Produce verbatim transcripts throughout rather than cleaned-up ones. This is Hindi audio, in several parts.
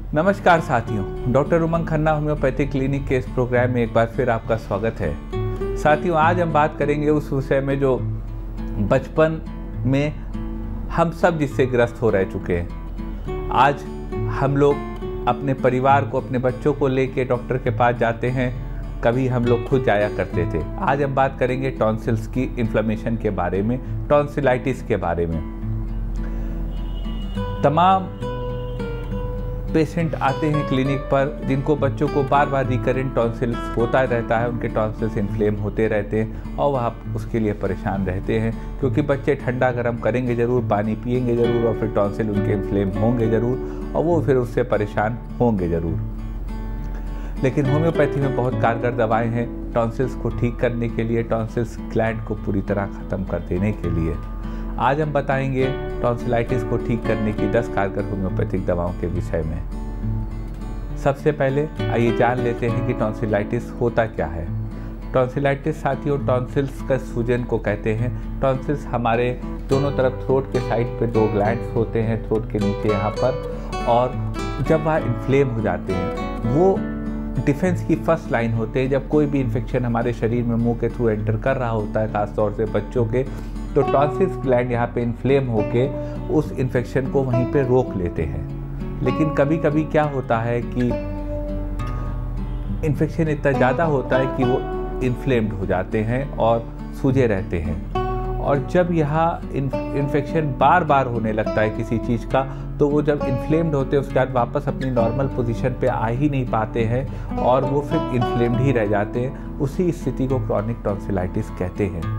नमस्कार साथियों, doctor Umang Khanna homeopathic clinic के इस प्रोग्राम में एक बार फिर आपका स्वागत है। साथियों, आज हम बात करेंगे उस विषय में जो बचपन में हम सब जिससे ग्रस्त हो रह चुके हैं। आज हम लोग अपने परिवार को, अपने बच्चों को लेके डॉक्टर के पास जाते हैं, कभी हम लोग खुद जाया करते थे। आज हम बात करेंगे टॉन्सिल्स की इन्फ्लेमेशन के बारे में, टॉन्सिलाइटिस के बारे में। तमाम पेशेंट आते हैं क्लिनिक पर जिनको बच्चों को बार बार रिकरेंट टॉन्सिल्स होता रहता है, उनके टॉन्सिल्स इन्फ्लेम होते रहते हैं और वह उसके लिए परेशान रहते हैं, क्योंकि बच्चे ठंडा गर्म करेंगे ज़रूर, पानी पिएंगे ज़रूर और फिर टॉन्सिल उनके इन्फ्लेम होंगे ज़रूर और वो फिर उससे परेशान होंगे ज़रूर। लेकिन होम्योपैथी में बहुत कारगर दवाएं हैं टॉन्सिल्स को ठीक करने के लिए, टॉन्सिल्स ग्लैंड को पूरी तरह ख़त्म कर देने के लिए। आज हम बताएंगे टॉन्सिलाइटिस को ठीक करने की दस कारगर होम्योपैथिक दवाओं के विषय में। सबसे पहले आइए जान लेते हैं कि टॉन्सिलाइटिस होता क्या है। टॉन्सिलाइटिस साथियों टॉन्सिल्स का सूजन को कहते हैं। टॉन्सिल्स हमारे दोनों तरफ थ्रोट के साइड पे दो ग्लैंड्स होते हैं, थ्रोट के नीचे यहाँ पर, और जब वह इन्फ्लेम हो जाते हैं वो डिफेंस की फर्स्ट लाइन होते हैं। जब कोई भी इन्फेक्शन हमारे शरीर में मुंह के थ्रू एंटर कर रहा होता है, खासतौर से बच्चों के, तो टॉन्सिल्स ग्लैंड यहाँ पे इन्फ्लेम होके उस इन्फेक्शन को वहीं पे रोक लेते हैं। लेकिन कभी कभी क्या होता है कि इन्फेक्शन इतना ज़्यादा होता है कि वो इन्फ्लेम्ड हो जाते हैं और सूजे रहते हैं, और जब यहाँ इन्फेक्शन बार बार होने लगता है किसी चीज़ का, तो वो जब इन्फ्लेम्ड होते हैं उसके बाद वापस अपनी नॉर्मल पोजीशन पे आ ही नहीं पाते हैं और वो फिर इन्फ्लेम्ड ही रह जाते हैं। उसी स्थिति को क्रॉनिक टॉन्सिलाइटिस कहते हैं।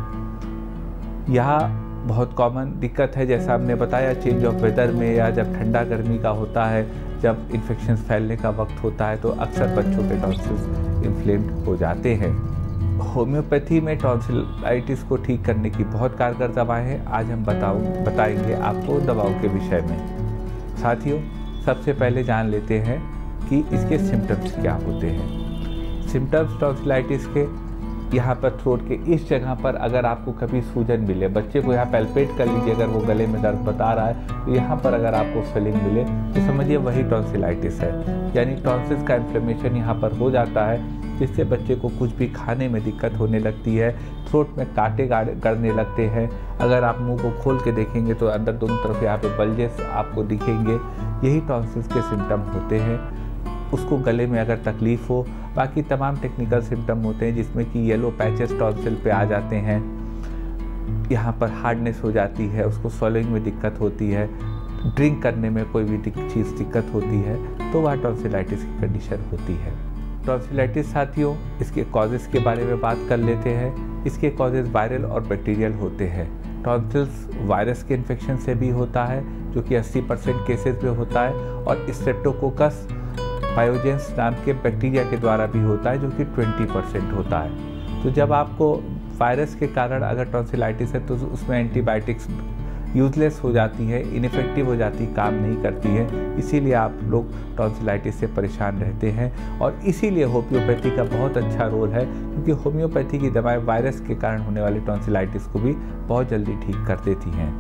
यह बहुत कॉमन दिक्कत है, जैसा हमने बताया, चेंज ऑफ वेदर में या जब ठंडा गर्मी का होता है, जब इन्फेक्शन फैलने का वक्त होता है, तो अक्सर बच्चों के टॉन्सिल्स इन्फ्लेम्ड हो जाते हैं। होम्योपैथी में टॉन्सिलाइटिस को ठीक करने की बहुत कारगर दवाएं हैं। आज हम बताऊं बताएंगे आपको दवाओं के विषय में। साथियों, सबसे पहले जान लेते हैं कि इसके सिम्टम्स क्या होते हैं। सिम्टम्स टॉन्सिलाइटिस के, यहाँ पर थ्रोट के इस जगह पर अगर आपको कभी सूजन मिले, बच्चे को यहाँ पैल्पेट कर लीजिए, अगर वो गले में दर्द बता रहा है तो यहाँ पर अगर आपको स्वेलिंग मिले तो समझिए वही टॉन्सिलाइटिस है। यानी टॉन्सिल्स का इन्फ्लेमेशन यहाँ पर हो जाता है, जिससे बच्चे को कुछ भी खाने में दिक्कत होने लगती है, थ्रोट में कांटे गड़ने लगते हैं। अगर आप मुंह को खोल के देखेंगे तो अंदर दोनों तरफ यहाँ पे बल्जेस आपको दिखेंगे। यही टॉन्सिल्स के सिम्टम होते हैं। उसको गले में अगर तकलीफ़ हो, बाकी तमाम टेक्निकल सिम्टम होते हैं जिसमें कि येलो पैचेस टॉन्सिल पे आ जाते हैं, यहाँ पर हार्डनेस हो जाती है, उसको स्वॉलोइंग में दिक्कत होती है, ड्रिंक करने में कोई भी चीज़ दिक्कत होती है, तो वह टॉन्सिलाइटिस की कंडीशन होती है। टॉन्सिलाइटिस साथियों, इसके कॉजेज़ के बारे में बात कर लेते हैं। इसके कॉजेज़ वायरल और बैक्टीरियल होते हैं। टॉन्सिल्स वायरस के इन्फेक्शन से भी होता है, जो कि अस्सी परसेंट केसेस में होता है, और स्ट्रेप्टोकोकस पायोजेंस नाम के बैक्टीरिया के द्वारा भी होता है, जो कि बीस परसेंट होता है। तो जब आपको वायरस के कारण अगर टॉन्सिलाइटिस है तो उसमें एंटीबायोटिक्स यूजलेस हो जाती है, इनफेक्टिव हो जाती, काम नहीं करती है, इसीलिए आप लोग टॉन्सिलाइटिस से परेशान रहते हैं। और इसीलिए होम्योपैथी का बहुत अच्छा रोल है, क्योंकि होम्योपैथी की दवाएं वायरस के कारण होने वाली टॉन्सिलाइटिस को भी बहुत जल्दी ठीक कर देती हैं।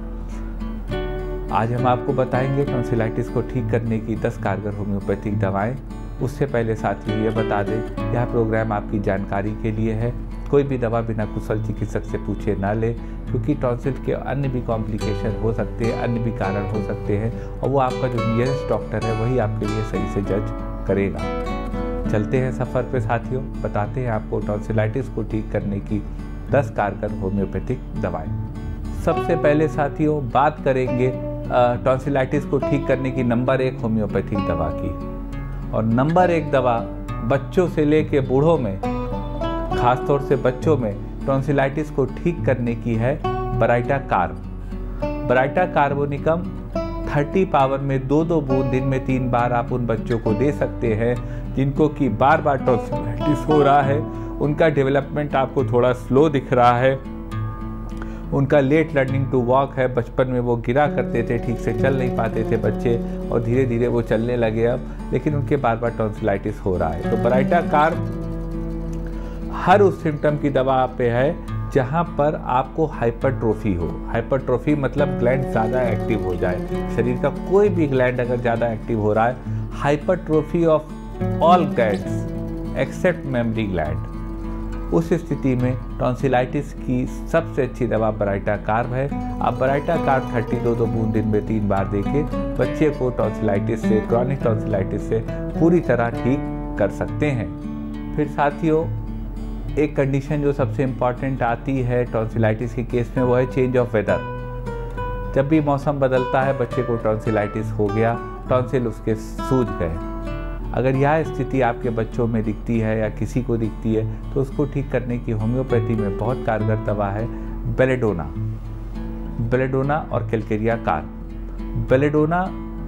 आज हम आपको बताएंगे टॉन्सिलाइटिस को ठीक करने की दस कारगर होम्योपैथिक दवाएं। उससे पहले साथियों ये बता दें, यह प्रोग्राम आपकी जानकारी के लिए है। कोई भी दवा बिना कुशल चिकित्सक से पूछे ना लें, क्योंकि टॉन्सिल के अन्य भी कॉम्प्लिकेशन हो सकते हैं, अन्य भी कारण हो सकते हैं, और वो आपका जो नियरेस्ट डॉक्टर है वही आपके लिए सही से जज करेगा। चलते हैं सफ़र पे साथियों, बताते हैं आपको टॉन्सिलाइटिस को ठीक करने की दस कारगर होम्योपैथिक दवाएँ। सबसे पहले साथियों बात करेंगे टॉन्सिलाइटिस को ठीक करने की नंबर एक होम्योपैथिक दवा की, और नंबर एक दवा बच्चों से लेके बूढ़ों में, खासतौर से बच्चों में टॉन्सिलाइटिस को ठीक करने की है ब्राइटा कार्ब। ब्राइटा कार्बोनिकम तीस पावर में दो दो बूंद दिन में तीन बार आप उन बच्चों को दे सकते हैं जिनको कि बार बार टॉन्सिलाइटिस हो रहा है, उनका डेवलपमेंट आपको थोड़ा स्लो दिख रहा है, उनका लेट लर्निंग टू वॉक है, बचपन में वो गिरा करते थे, ठीक से चल नहीं पाते थे बच्चे, और धीरे धीरे वो चलने लगे अब, लेकिन उनके बार बार टॉन्सिलाइटिस हो रहा है। तो ब्राइटा कार्ब हर उस सिम्टम की दवा पे है जहाँ पर आपको हाइपरट्रोफी हो। हाइपरट्रोफी मतलब ग्लैंड ज़्यादा एक्टिव हो जाए, शरीर का कोई भी ग्लैंड अगर ज़्यादा एक्टिव हो रहा है, hypertrophy of all glands except memory gland. उस स्थिति में टॉन्सिलाइटिस की सबसे अच्छी दवा बराइटा कार्ब है। आप बराइटा कार्ब थर्टी दो दो बूंद दिन में तीन बार देके बच्चे को टॉन्सिलाइटिस से, क्रॉनिक टॉन्सिलाइटिस से पूरी तरह ठीक कर सकते हैं। फिर साथियों, एक कंडीशन जो सबसे इम्पॉर्टेंट आती है टॉन्सिलाइटिस के केस में, वो है चेंज ऑफ वेदर। जब भी मौसम बदलता है बच्चे को टॉन्सिलाइटिस हो गया, टॉन्सिल उसके सूज गए। अगर यह स्थिति आपके बच्चों में दिखती है या किसी को दिखती है तो उसको ठीक करने की होम्योपैथी में बहुत कारगर दवा है बेलेडोना। बेलेडोना और कैलकेरिया कार्ब। बेलेडोना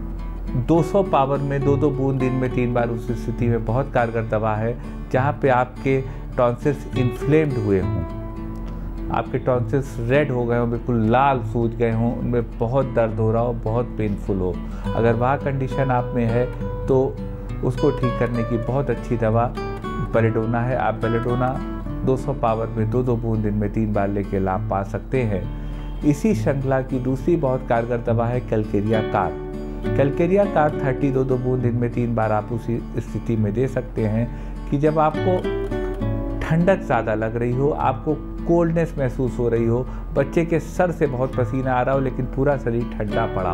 दो सौ पावर में दो दो बूंद दिन में तीन बार उस स्थिति में बहुत कारगर दवा है जहाँ पे आपके टॉन्सिल्स इन्फ्लेम्ड हुए हों, आपके टॉन्सिल्स रेड हो गए हों, बिल्कुल लाल सूज गए हों, उनमें बहुत दर्द हो रहा हो, बहुत पेनफुल हो। अगर वह कंडीशन आप में है तो उसको ठीक करने की बहुत अच्छी दवा बेलेडोना है। आप बेलेडोना दो सौ पावर में दो दो बूंद दिन में तीन बार लेके लाभ पा सकते हैं। इसी श्रृंखला की दूसरी बहुत कारगर दवा है calcarea carb. Calcarea carb thirty दो दो बूंद दिन में तीन बार आप उसी स्थिति में दे सकते हैं कि जब आपको ठंडक ज़्यादा लग रही हो, आपको कोल्डनेस महसूस हो रही हो, बच्चे के सर से बहुत पसीना आ रहा हो लेकिन पूरा शरीर ठंडा पड़ा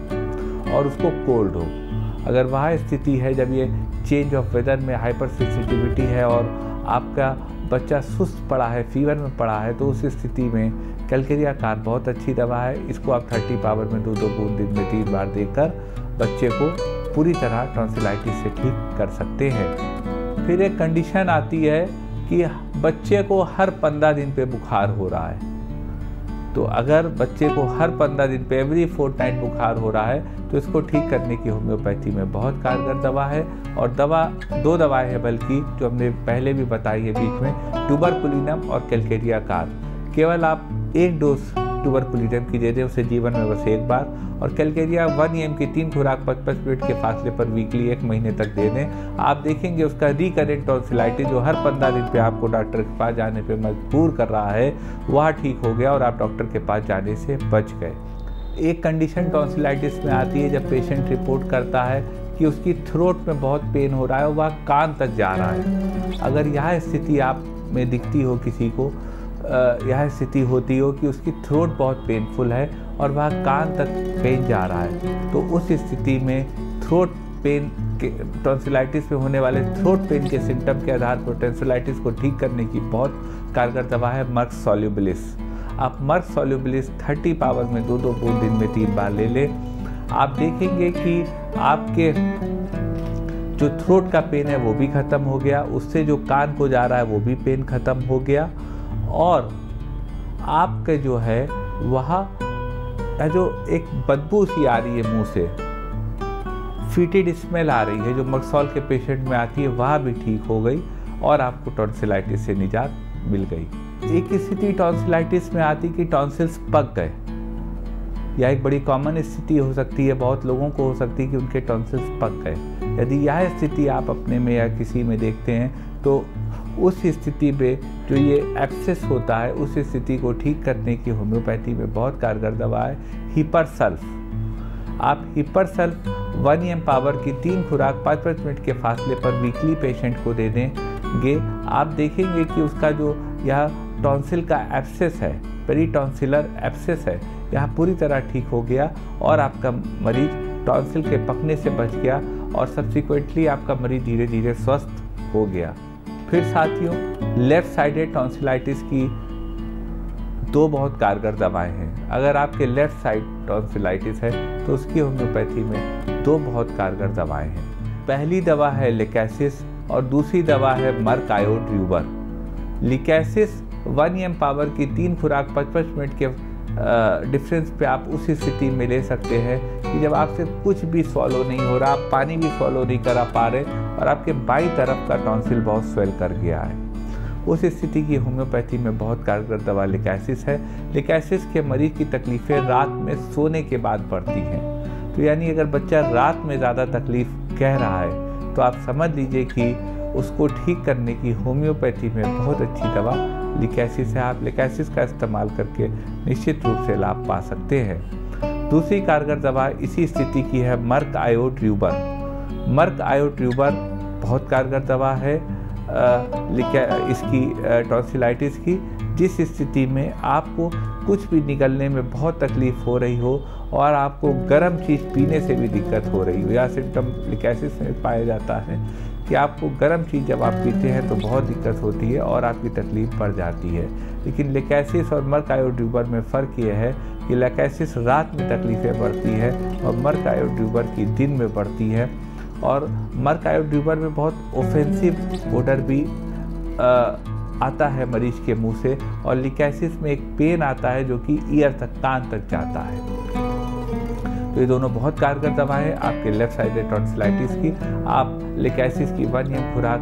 हो और उसको कोल्ड हो। अगर वह स्थिति है जब ये चेंज ऑफ वेदर में हाइपर सेंसिटिविटी है और आपका बच्चा सुस्त पड़ा है, फीवर में पड़ा है, तो उस स्थिति में कैलकेरिया कार्ब बहुत अच्छी दवा है। इसको आप थर्टी पावर में दो दो बूंद दिन में तीन बार देकर बच्चे को पूरी तरह टॉन्सिलाइटिस से ठीक कर सकते हैं। फिर एक कंडीशन आती है कि बच्चे को हर पंद्रह दिन पे बुखार हो रहा है। तो अगर बच्चे को हर पंद्रह दिन पे एवरी फोर्थ नाइट बुखार हो रहा है तो इसको ठीक करने की होम्योपैथी में बहुत कारगर दवा है। और दवा दो दवाएं हैं बल्कि जो हमने पहले भी बताई है बीच में, ट्यूबरकुलिनम और कैलकेरिया कार्ब। केवल आप एक डोज ट्यूबरकुलिनम की दे दें उसे जीवन में बस एक बार, और कैलकेरिया वन एम की तीन खुराक पचपन मिनट के फासले पर वीकली एक महीने तक दे दें। आप देखेंगे उसका रिकरेंट टॉन्सिलाइटिस जो हर पंद्रह दिन पे आपको डॉक्टर के पास जाने पे मजबूर कर रहा है, वह ठीक हो गया और आप डॉक्टर के पास जाने से बच गए। एक कंडीशन टॉन्सिलाइटिस में आती है जब पेशेंट रिपोर्ट करता है कि उसकी थ्रोट में बहुत पेन हो रहा है और वह कान तक जा रहा है। अगर यह स्थिति आप में दिखती हो किसी को, यह स्थिति होती हो कि उसकी थ्रोट बहुत पेनफुल है और वह कान तक पेन जा रहा है, तो उस स्थिति में थ्रोट पेन के टॉन्सिलाइटिस में होने वाले थ्रोट पेन के सिम्टम के आधार पर टॉन्सिलाइटिस को ठीक करने की बहुत कारगर दवा है मर्क्स सोल्यूबिलिस। आप मर्क्स सोल्यूबिलिस थर्टी पावर में दो दो बूंद दिन में तीन बार ले लें। आप देखेंगे कि आपके जो थ्रोट का पेन है वो भी ख़त्म हो गया, उससे जो कान को जा रहा है वो भी पेन ख़त्म हो गया, और आपके जो है वह जो एक बदबू सी आ रही है मुंह से, फीटेड स्मेल आ रही है जो मर्क्सोल के पेशेंट में आती है, वह भी ठीक हो गई और आपको टॉन्सिलाइटिस से निजात मिल गई। एक स्थिति टॉन्सिलाइटिस में आती कि टॉन्सिल्स पक गए। यह एक बड़ी कॉमन स्थिति हो सकती है, बहुत लोगों को हो सकती है कि उनके टॉन्सिल्स पक गए। यदि यह स्थिति आप अपने में या किसी में देखते हैं तो उस स्थिति में जो ये एब्सेस होता है, उस स्थिति को ठीक करने की होम्योपैथी में बहुत कारगर दवा है हिपरसल्फ। आप हिपरसल्फ वन एम पावर की तीन खुराक पाँच पाँच मिनट के फासले पर वीकली पेशेंट को दे देंगे। आप देखेंगे कि उसका जो यह टॉन्सिल का एब्सेस है, पेरीटॉन्सिलर एब्सेस है, यह पूरी तरह ठीक हो गया और आपका मरीज टॉन्सिल के पकने से बच गया और सब्सिक्वेंटली आपका मरीज धीरे धीरे स्वस्थ हो गया। फिर साथियों, लेफ्ट साइडेड टॉन्सिलाइटिस की दो बहुत कारगर दवाएं हैं। अगर आपके लेफ्ट साइड टॉन्सिलाइटिस है तो उसकी होम्योपैथी में दो बहुत कारगर दवाएं हैं। पहली दवा है लिकैसिस और दूसरी दवा है मर्क आयोड्यूबर। लिकैसिस वन एम पावर की तीन खुराक पचपन मिनट के डिफरेंस पे आप उस स्थिति में ले सकते हैं कि जब आपसे कुछ भी सॉलो नहीं हो रहा, आप पानी भी सॉलो नहीं करा पा रहे और आपके बाईं तरफ का टॉन्सिल बहुत स्वेल कर गया है। उस स्थिति की होम्योपैथी में बहुत कारगर दवा लिकैसिस है। लिकैसिस के मरीज की तकलीफ़ें रात में सोने के बाद बढ़ती हैं, तो यानी अगर बच्चा रात में ज़्यादा तकलीफ़ कह रहा है तो आप समझ लीजिए कि उसको ठीक करने की होम्योपैथी में बहुत अच्छी दवा लिकैसिस है। आप लिकैसिस का इस्तेमाल करके निश्चित रूप से लाभ पा सकते हैं। दूसरी कारगर दवा इसी स्थिति की है मर्क आयोड्यूबर। मर्क आयोट्यूबर बहुत कारगर दवा है इसकी टॉन्सिलाइटिस की, जिस स्थिति में आपको कुछ भी निकलने में बहुत तकलीफ़ हो रही हो और आपको गर्म चीज़ पीने से भी दिक्कत हो रही हो। यह सिम्टम लिकैसिस में पाया जाता है कि आपको गर्म चीज़ जब आप पीते हैं तो बहुत दिक्कत होती है और आपकी तकलीफ़ बढ़ जाती है। लेकिन लिकैसिस और मर्क आयोट्यूबर में फ़र्क ये है कि लिकैसिस रात में तकलीफ़ें बढ़ती है और मर्क आयोट्यूबर की दिन में बढ़ती है। और मर्क आयोट्यूबर में बहुत ऑफेंसिव ओडर भी आ, आता है मरीज के मुंह से, और लिकैसिस में एक पेन आता है जो कि ईयर तक, कान तक जाता है। तो ये दोनों बहुत कारगर दवा है आपके लेफ्ट साइडेड टॉन्सिलाइटिस की। आप लिकैसिस की वन एम खुराक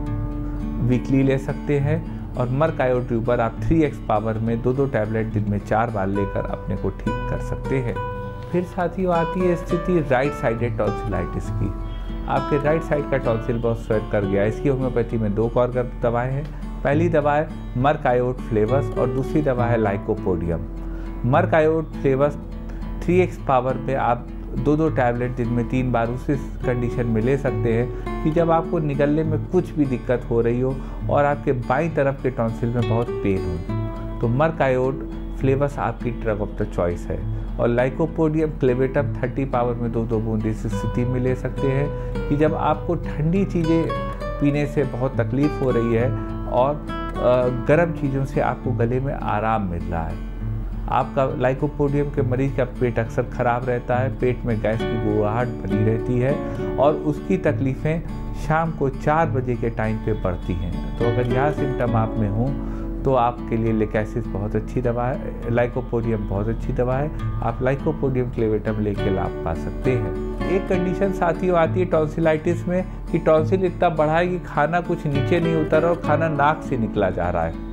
वीकली ले सकते हैं और मर्क आयोट्यूबर आप थ्री एक्स पावर में दो दो टैबलेट दिन में चार बार लेकर अपने को ठीक कर सकते हैं। फिर साथियों आती है स्थिति राइट साइडेड टॉन्सिलाइटिस की। आपके राइट साइड का टॉन्सिल बहुत स्वेट कर गया। इसकी होम्योपैथी में दो कारगर दवाएं हैं। पहली दवा है मर्क आयोट फ्लेवस और दूसरी दवा है lycopodium. Merc iod flavus three X power पे आप दो दो टैबलेट दिन में तीन बार उसी कंडीशन में ले सकते हैं कि जब आपको निगलने में कुछ भी दिक्कत हो रही हो और आपके बाईं तरफ के टॉन्सिल में बहुत पेन हो, तो मर्क आयोट फ्लेवस आपकी ड्रग ऑफ द चॉइस है। और लाइकोपोडियम क्लेवेटम थर्टी पावर में दो दो बूंद इस स्थिति में ले सकते हैं कि जब आपको ठंडी चीज़ें पीने से बहुत तकलीफ़ हो रही है और गर्म चीज़ों से आपको गले में आराम मिल रहा है। आपका लाइकोपोडियम के मरीज का पेट अक्सर ख़राब रहता है, पेट में गैस की गुड़गुड़ाहट बनी रहती है और उसकी तकलीफ़ें शाम को चार बजे के टाइम पे बढ़ती हैं। तो अगर यह सिम्टम आप में हों तो आपके लिए लिकैसिस बहुत अच्छी दवा है, लाइकोपोडियम बहुत अच्छी दवा है। आप लाइकोपोडियम क्लेवेटम लेके लाभ पा सकते हैं। एक कंडीशन साथियों आती है टॉन्सिलाइटिस में कि टॉन्सिल इतना बढ़ा है कि खाना कुछ नीचे नहीं उतर रहा और खाना नाक से निकला जा रहा है।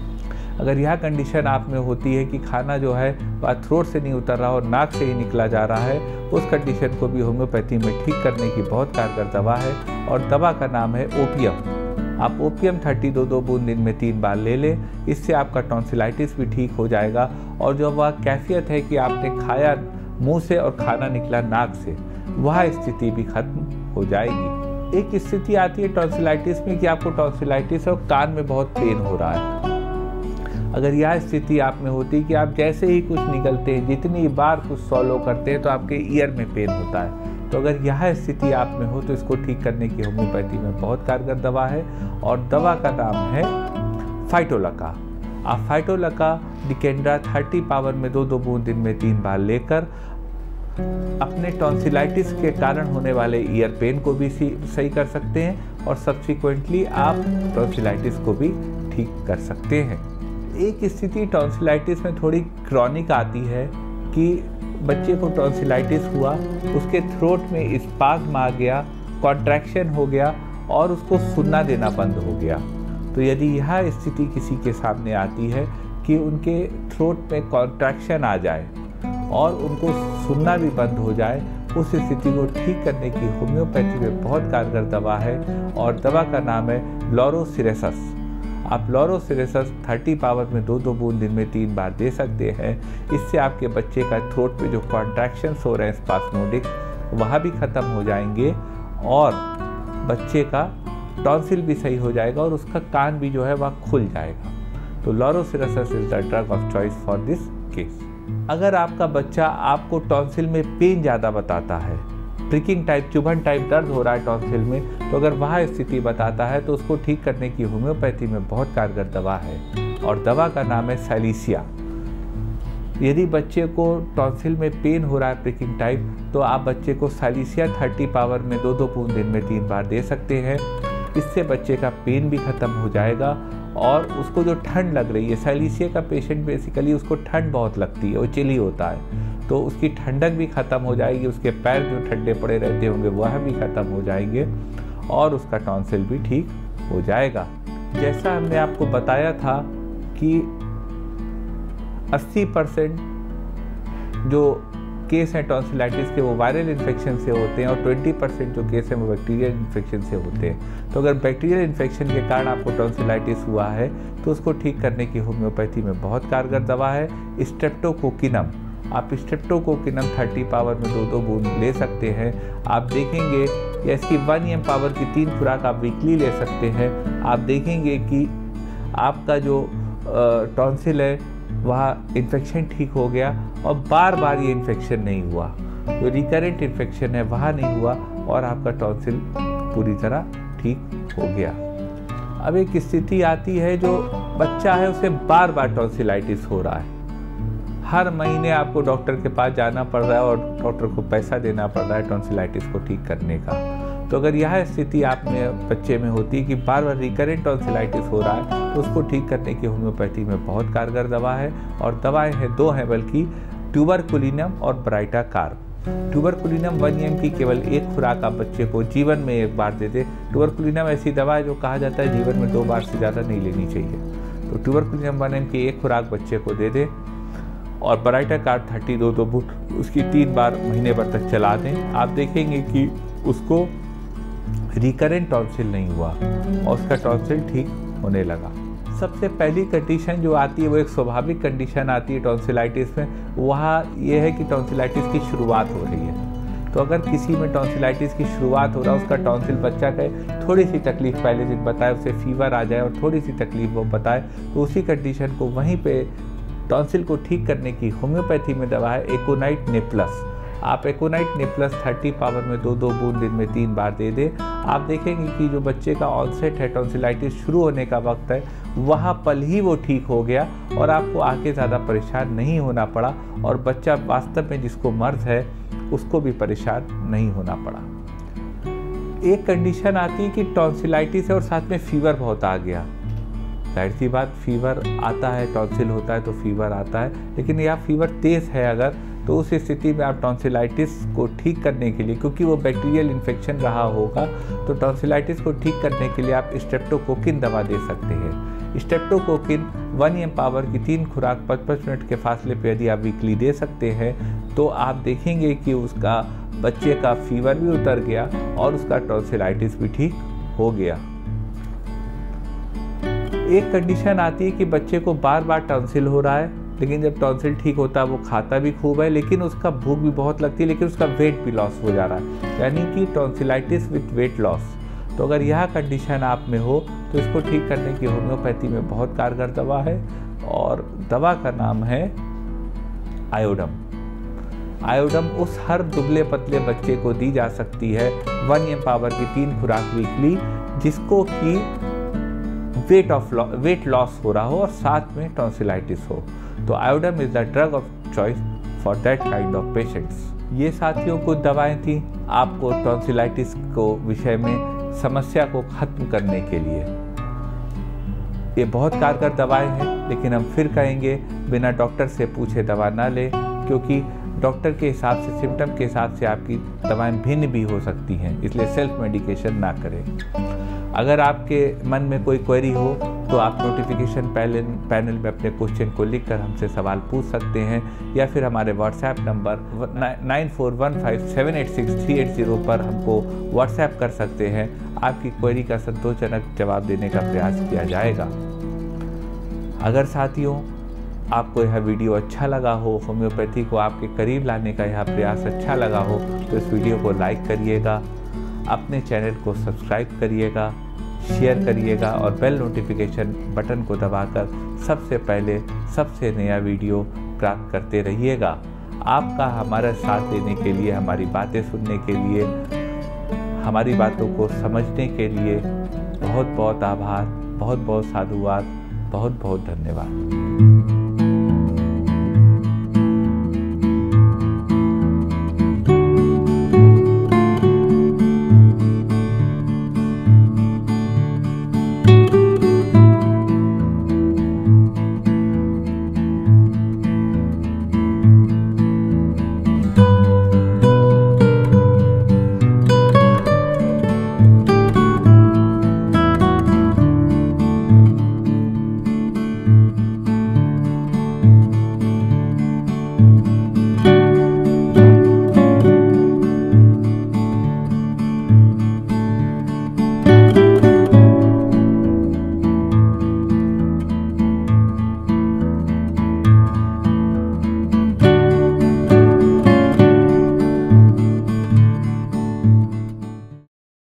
अगर यह कंडीशन आप में होती है कि खाना जो है वह थ्रोट से नहीं उतर रहा और नाक से ही निकला जा रहा है, उस कंडीशन को भी होम्योपैथी में ठीक करने की बहुत कारगर दवा है और दवा का नाम है ओपियम। आप ओपियम थर्टी दो दो बूंद दिन में तीन बार ले लें, इससे आपका टॉन्सिलाइटिस भी ठीक हो जाएगा और जो वह कैफियत है कि आपने खाया मुंह से और खाना निकला नाक से, वह स्थिति भी खत्म हो जाएगी। एक स्थिति आती है टॉन्सिलाइटिस में कि आपको टॉन्सिलाइटिस और कान में बहुत पेन हो रहा है। अगर यह स्थिति आप में होती है कि आप जैसे ही कुछ निकलते हैं, जितनी बार कुछ सॉलो करते हैं तो आपके ईयर में पेन होता है, तो अगर यह स्थिति आप में हो तो इसको ठीक करने की होम्योपैथी में बहुत कारगर दवा है और दवा का नाम है फाइटोलका। आप फाइटोलका डिकेंड्रा थर्टी पावर में दो दो बूंद दिन में तीन बार लेकर अपने टॉन्सिलाइटिस के कारण होने वाले ईयर पेन को भी सही कर सकते हैं और सब्सिक्वेंटली आप टॉन्सिलाइटिस को भी ठीक कर सकते हैं। एक स्थिति टॉन्सिलाइटिस में थोड़ी क्रॉनिक आती है कि बच्चे को टॉन्सिलाइटिस हुआ, उसके थ्रोट में स्पाज्म आ गया, कॉन्ट्रैक्शन हो गया और उसको सुनना देना बंद हो गया। तो यदि यह स्थिति किसी के सामने आती है कि उनके थ्रोट में कॉन्ट्रैक्शन आ जाए और उनको सुनना भी बंद हो जाए, उस स्थिति को ठीक करने की होम्योपैथी में बहुत कारगर दवा है और दवा का नाम है लोरोसिरेसस। आप लोरोसिरेसस थर्टी पावर में दो दो बूंद दिन में तीन बार दे सकते हैं। इससे आपके बच्चे का थ्रोट में जो कॉन्ट्रैक्शंस हो रहे हैं स्पास्मोडिक, वह भी ख़त्म हो जाएंगे और बच्चे का टॉन्सिल भी सही हो जाएगा और उसका कान भी जो है वह खुल जाएगा। तो laurocerasus is the drug of choice for this case. अगर आपका बच्चा आपको टॉन्सिल में पेन ज़्यादा बताता है, प्रिकिंग टाइप, चुभन टाइप दर्द हो रहा है टॉन्सिल में, तो अगर वह स्थिति बताता है तो उसको ठीक करने की होम्योपैथी में बहुत कारगर दवा है और दवा का नाम है सैलिसिया। यदि बच्चे को टॉन्सिल में पेन हो रहा है प्रिकिंग टाइप, तो आप बच्चे को सैलिसिया थर्टी पावर में दो दो बूंद दिन में तीन बार दे सकते हैं। इससे बच्चे का पेन भी ख़त्म हो जाएगा और उसको जो ठंड लग रही है, सैलिसिया का पेशेंट बेसिकली उसको ठंड बहुत लगती है, वो चिली होता है, तो उसकी ठंडक भी ख़त्म हो जाएगी, उसके पैर जो ठंडे पड़े रहते होंगे वह भी ख़त्म हो जाएंगे और उसका टॉन्सिल भी ठीक हो जाएगा। जैसा हमने आपको बताया था कि अस्सी परसेंट जो केस हैं टॉन्सिलाइटिस के वो वायरल इन्फेक्शन से होते हैं और बीस परसेंट जो केस हैं वो बैक्टीरियल इन्फेक्शन से होते हैं। तो अगर बैक्टीरियल इन्फेक्शन के कारण आपको टॉन्सिलाइटिस हुआ है तो उसको ठीक करने की होम्योपैथी में बहुत कारगर दवा है स्ट्रेप्टोकोकिनम। आप स्ट्रेप्टोकोकिनम थर्टी पावर में दो दो बूंद ले सकते हैं। आप देखेंगे या इसकी वन एम पावर की तीन खुराक आप वीकली ले सकते हैं, आप देखेंगे कि आपका जो टॉन्सिल है वहाँ इन्फेक्शन ठीक हो गया और बार बार ये इन्फेक्शन नहीं हुआ, जो रिकरेंट इन्फेक्शन है वहाँ नहीं हुआ और आपका टॉन्सिल पूरी तरह ठीक हो गया। अब एक स्थिति आती है जो बच्चा है उसे बार बार टॉन्सिलाइटिस हो रहा है, हर महीने आपको डॉक्टर के पास जाना पड़ रहा है और डॉक्टर को पैसा देना पड़ रहा है टॉन्सिलाइटिस को ठीक करने का। तो अगर यह स्थिति आप में बच्चे में होती है कि बार बार रिकरेंट टॉन्सिलाइटिस हो रहा है, तो उसको ठीक करने की होम्योपैथी में बहुत कारगर दवा है और दवाएं हैं दो हैं बल्कि, ट्यूबरकुलिनम और baryta carb. Tuberculinum one M की केवल एक खुराक आप बच्चे को जीवन में एक बार दे दे। ट्यूबरकुलिनम ऐसी दवा है जो कहा जाता है जीवन में दो बार से ज़्यादा नहीं लेनी चाहिए। तो ट्यूबरकुलिनम वन एम की एक खुराक बच्चे को दे दे और ब्राइटा कार्ब थर्टी दो दो बूट उसकी तीन बार महीने भर तक चला दें। आप देखेंगे कि उसको रिकरेंट टॉन्सिल नहीं हुआ और उसका टॉन्सिल ठीक होने लगा। सबसे पहली कंडीशन जो आती है वो एक स्वाभाविक कंडीशन आती है टॉन्सिलाइटिस में, वह ये है कि टॉन्सिलाइटिस की शुरुआत हो रही है। तो अगर किसी में टॉन्सिलाइटिस की शुरुआत हो रहा है, उसका टॉन्सिल बच्चा का थोड़ी सी तकलीफ पहले दिन बताए, उसे फीवर आ जाए और थोड़ी सी तकलीफ वो बताए, तो उसी कंडीशन को वहीं पे टॉन्सिल को ठीक करने की होम्योपैथी में दवा है एकोनाइट ने प्लस। आप एकोनाइट ने प्लस थर्टी पावर में दो दो बूंद दिन में तीन बार दे दें। आप देखेंगे कि जो बच्चे का ऑनसेट है, टॉन्सिलाइटिस शुरू होने का वक्त है, वहाँ पल ही वो ठीक हो गया और आपको आगे ज़्यादा परेशान नहीं होना पड़ा और बच्चा वास्तव में जिसको मर्ज है उसको भी परेशान नहीं होना पड़ा। एक कंडीशन आती है कि टॉन्सिलाइटिस है और साथ में फीवर बहुत आ गया। जाहिर सी बात, फीवर आता है, टॉन्सिल होता है तो फीवर आता है, लेकिन यह फीवर तेज़ है अगर, तो उस स्थिति में आप टॉन्सिलाइटिस को ठीक करने के लिए, क्योंकि वो बैक्टीरियल इन्फेक्शन रहा होगा, तो टॉन्सिलाइटिस को ठीक करने के लिए आप स्ट्रेप्टोकोकिन दवा दे सकते हैं। स्ट्रेप्टोकोकिन वन एम पावर की तीन खुराक पचपन मिनट के फासले पे यदि आप वीकली दे सकते हैं तो आप देखेंगे कि उसका बच्चे का फीवर भी उतर गया और उसका टॉन्सिलाइटिस भी ठीक हो गया। एक कंडीशन आती है कि बच्चे को बार बार टॉन्सिल हो रहा है, लेकिन जब टॉन्सिल ठीक होता है वो खाता भी खूब है, लेकिन उसका भूख भी बहुत लगती है, लेकिन उसका वेट भी लॉस हो जा रहा है, यानी कि टॉन्सिलाइटिस विथ वेट लॉस। तो अगर यह कंडीशन आप में हो तो इसको ठीक करने की होम्योपैथी में बहुत कारगर दवा है और दवा का नाम है आयोडम। आयोडम उस हर दुबले पतले बच्चे को दी जा सकती है वन एम पावर की तीन खुराक वीकली, जिसको कि वेट ऑफ वेट लॉस हो रहा हो और साथ में टॉन्सिलाइटिस हो। तो iodum is the drug of choice for that kind of patients. ये साथियों कुछ दवाएं थी आपको टॉन्सिलाइटिस को विषय में समस्या को खत्म करने के लिए। ये बहुत कारगर दवाएं हैं, लेकिन हम फिर कहेंगे बिना डॉक्टर से पूछे दवा ना लें, क्योंकि डॉक्टर के हिसाब से, सिम्टम के हिसाब से आपकी दवाएं भिन्न भी हो सकती हैं, इसलिए सेल्फ मेडिकेशन ना करें। अगर आपके मन में कोई क्वेरी हो तो आप नोटिफिकेशन पैनल पैनल में अपने क्वेश्चन को लिखकर हमसे सवाल पूछ सकते हैं, या फिर हमारे WhatsApp number nine four one five seven eight six three eight zero पर हमको व्हाट्सएप कर सकते हैं। आपकी क्वेरी का संतोषजनक जवाब देने का प्रयास किया जाएगा। अगर साथियों आपको यह वीडियो अच्छा लगा हो, होम्योपैथी को आपके करीब लाने का यह प्रयास अच्छा लगा हो, तो इस वीडियो को लाइक करिएगा, अपने चैनल को सब्सक्राइब करिएगा, शेयर करिएगा और बेल नोटिफिकेशन बटन को दबाकर सबसे पहले सबसे नया वीडियो प्राप्त करते रहिएगा। आपका हमारा साथ देने के लिए, हमारी बातें सुनने के लिए, हमारी बातों को समझने के लिए बहुत बहुत आभार, बहुत बहुत साधुवाद, बहुत बहुत धन्यवाद।